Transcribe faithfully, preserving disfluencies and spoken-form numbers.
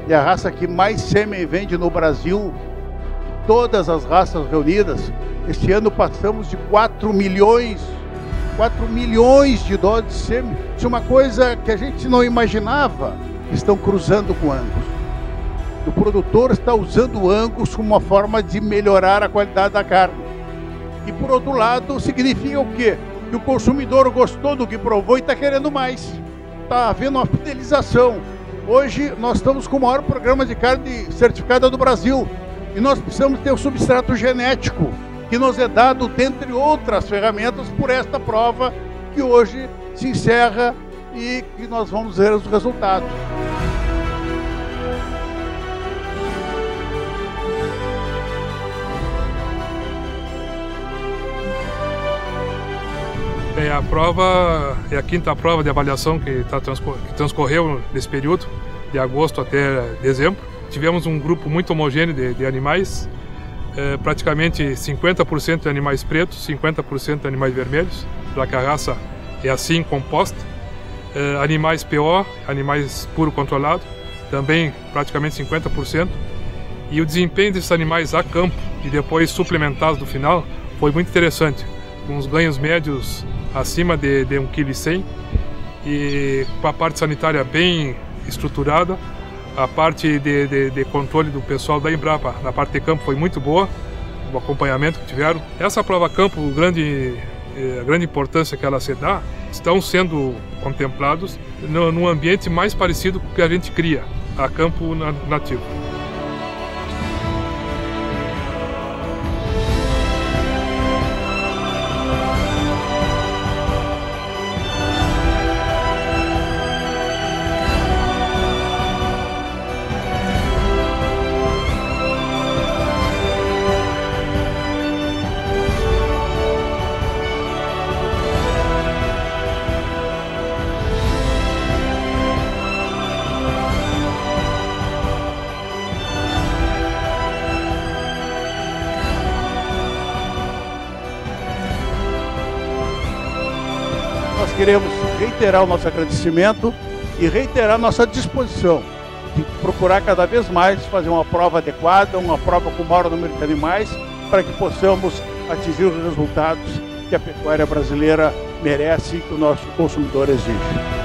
é a raça que mais sêmen vende no Brasil, todas as raças reunidas. Este ano passamos de quatro milhões, quatro milhões de doses de sêmen. Isso é uma coisa que a gente não imaginava. Estão cruzando com Angus. O produtor está usando o Angus como uma forma de melhorar a qualidade da carne. E por outro lado, significa o quê? Que o consumidor gostou do que provou e está querendo mais. Está havendo uma fidelização. Hoje nós estamos com o maior programa de carne certificada do Brasil. E nós precisamos ter o substrato genético, que nos é dado, dentre outras ferramentas, por esta prova que hoje se encerra e que nós vamos ver os resultados. Bem, a prova é a quinta prova de avaliação que, tá transcor que transcorreu nesse período, de agosto até dezembro. Tivemos um grupo muito homogêneo de, de animais, é, praticamente cinquenta por cento de animais pretos, cinquenta por cento de animais vermelhos, já que a raça é assim composta. É, animais P O, animais puro controlado, também praticamente cinquenta por cento. E o desempenho desses animais a campo e depois suplementados no final foi muito interessante, com os ganhos médios acima de, de um vírgula cem quilograma e com a parte sanitária bem estruturada. A parte de, de, de controle do pessoal da Embrapa na parte de campo foi muito boa, o acompanhamento que tiveram. Essa prova campo, o grande, a grande importância que ela se dá, estão sendo contemplados no, num ambiente mais parecido com o que a gente cria, a campo nativo. Nós queremos reiterar o nosso agradecimento e reiterar nossa disposição de procurar cada vez mais fazer uma prova adequada, uma prova com o maior número de animais, para que possamos atingir os resultados que a pecuária brasileira merece e que o nosso consumidor exige.